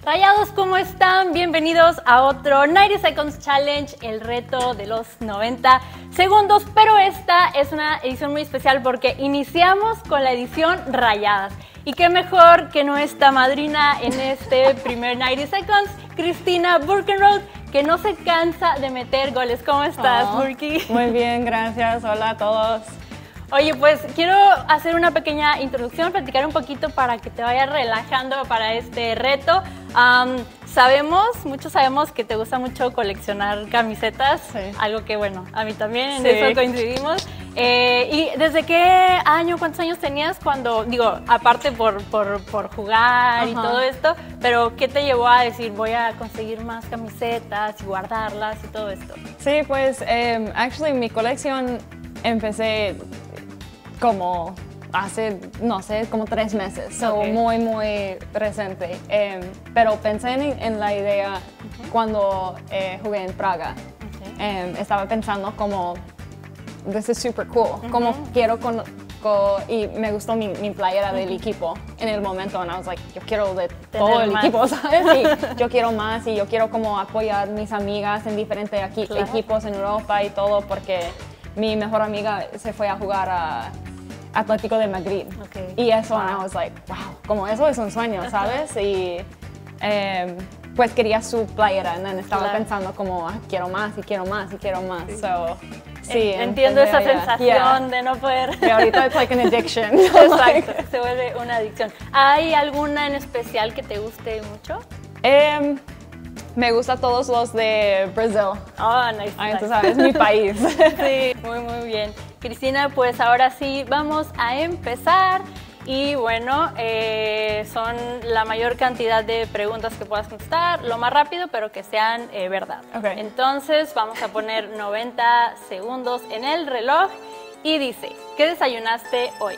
Rayados, ¿cómo están? Bienvenidos a otro 90 Seconds Challenge, el reto de los 90 segundos. Pero esta es una edición muy especial porque iniciamos con la edición Rayadas. Y qué mejor que nuestra madrina en este primer 90 Seconds, Cristina Burkenroth, que no se cansa de meter goles. ¿Cómo estás, Burky? Muy bien, gracias. Hola a todos. Oye, pues quiero hacer una pequeña introducción, platicar un poquito para que te vayas relajando para este reto. Muchos sabemos que te gusta mucho coleccionar camisetas, sí. Algo que, bueno, a mí también, en eso coincidimos. ¿Y desde qué año, cuántos años tenías cuando, digo, aparte por jugar y todo esto, pero qué te llevó a decir voy a conseguir más camisetas y guardarlas y todo esto? Sí, pues, actually mi colección empecé como hace, no sé, como 3 meses, muy reciente. Pero pensé en la idea cuando jugué en Praga. Estaba pensando como, this is super cool, como quiero y me gustó mi playera del equipo en el momento, and I was like, yo quiero de todo el equipo, ¿sabes? Y yo quiero más y yo quiero como apoyar a mis amigas en diferentes equipos en Europa y todo, porque mi mejor amiga se fue a jugar a Atlético de Madrid. Y eso, and I was like, wow, como eso es un sueño, ¿sabes? Y pues quería su playera, y estaba pensando como, quiero más y quiero más y quiero más. Sí. So, sí, entiendo esa sensación de no poder. Y ahorita it's like an addiction. Exacto, se vuelve una adicción. ¿Hay alguna en especial que te guste mucho? Me gustan todos los de Brasil. Oh, nice. Tú sabes, mi país. Sí, muy bien. Cristina, pues ahora sí vamos a empezar. Y bueno, son la mayor cantidad de preguntas que puedas contestar, lo más rápido, pero que sean verdad. Entonces vamos a poner 90 segundos en el reloj y dice, ¿qué desayunaste hoy?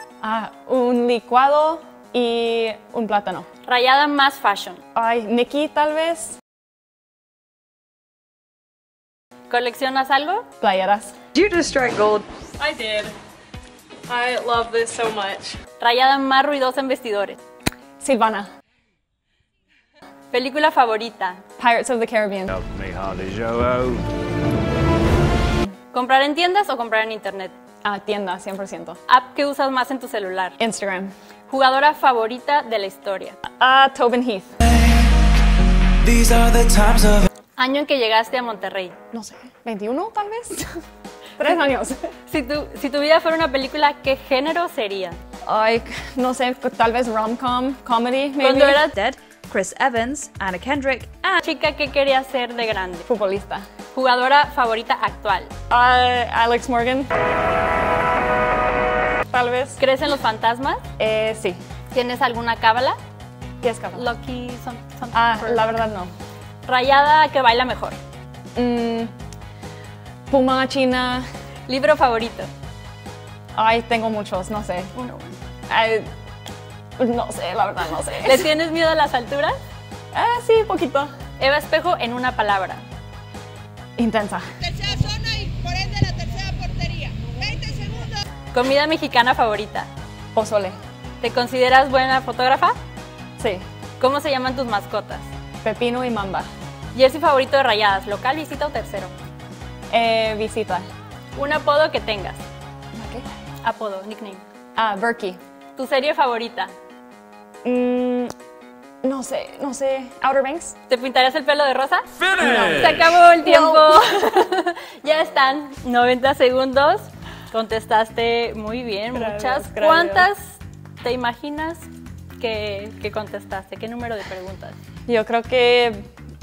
Un licuado y un plátano. Rayada más fashion. Nikki tal vez. ¿Coleccionas algo? Playeras. Did you just strike gold? I did. I love this so much. Rayada más ruidosa en vestidores. Silvana. ¿Película favorita? Pirates of the Caribbean. ¿Comprar en tiendas o comprar en internet? Tienda, 100%. ¿App que usas más en tu celular? Instagram. ¿Jugadora favorita de la historia? Tobin Heath. ¿Año en que llegaste a Monterrey? No sé, 21 tal vez. 3 años. Si tu vida fuera una película, ¿qué género sería? No sé, tal vez rom-com, comedy, maybe. Cuando eras Dead, Chris Evans, Anna Kendrick, chica, ¿qué querías ser de grande? Futbolista. ¿Jugadora favorita actual? Alex Morgan. Tal vez. ¿Crees en los fantasmas? Sí. ¿Tienes alguna cábala? ¿Qué es cábala? Lucky something. La verdad no. Rayada que baila mejor. Puma, China. ¿Libro favorito? Tengo muchos, no sé. Uno. No sé, la verdad no sé. ¿Le tienes miedo a las alturas? Sí, poquito. Eva Espejo en una palabra. Intensa. Tercera zona y por ende la tercera portería. 20 segundos. ¿Comida mexicana favorita? Pozole. ¿Te consideras buena fotógrafa? Sí. ¿Cómo se llaman tus mascotas? Pepino y Mamba. ¿Jersey favorito de Rayadas? ¿Local, visita o tercero? Visita. ¿Un apodo que tengas? ¿Qué? Apodo, nickname. Berkey. ¿Tu serie favorita? No sé. Outer Banks. ¿Te pintarías el pelo de rosa? No. Se acabó el tiempo. Ya están 90 segundos. Contestaste muy bien, muchas. ¿Cuántas te imaginas que contestaste? ¿Qué número de preguntas? Yo creo que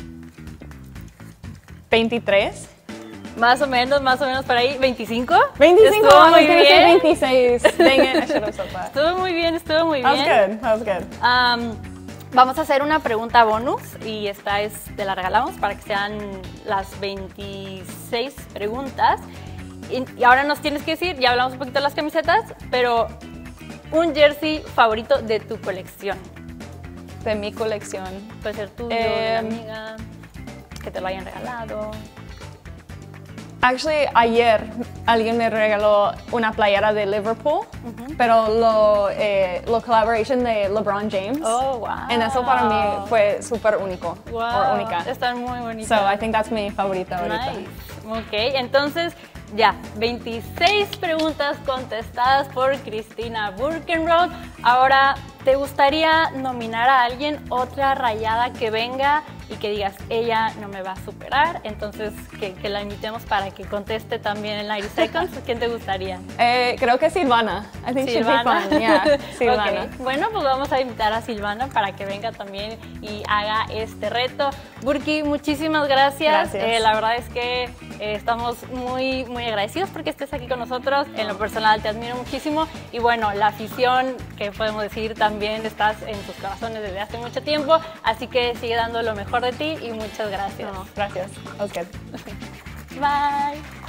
23. Más o menos por ahí. ¿25? 25, Estuvo muy bien. 26. Dang it, I should have said that. Estuvo muy bien. That was good. Vamos a hacer una pregunta bonus y esta es, te la regalamos para que sean las 26 preguntas. Y ahora nos tienes que decir, ya hablamos un poquito de las camisetas, pero un jersey favorito de tu colección. De mi colección. Puede ser tuyo, de una amiga, que te lo hayan regalado. Actually, alguien me regaló una playera de Liverpool, pero lo collaboration de LeBron James. Oh, wow. En eso para mí fue súper único, Wow, o única. están muy bonitas. So I think that's mi favorita ahorita. Nice. Ok, entonces ya, 26 preguntas contestadas por Cristina Burkenroth. Ahora, ¿te gustaría nominar a alguien, otra rayada que venga y que digas, ella no me va a superar? Entonces, que la invitemos para que conteste también en 90 Seconds. ¿Quién te gustaría? Creo que Silvana. I think Silvana. she'd be fun. Yeah, Silvana. Ok, bueno, pues vamos a invitar a Silvana para que venga también y haga este reto. Burki, muchísimas gracias. Gracias. La verdad es que estamos muy, muy agradecidos porque estés aquí con nosotros. En lo personal te admiro muchísimo y bueno, la afición, que podemos decir, también estás en tus corazones desde hace mucho tiempo, así que sigue dando lo mejor de ti y muchas gracias. No, gracias. That was good. Bye.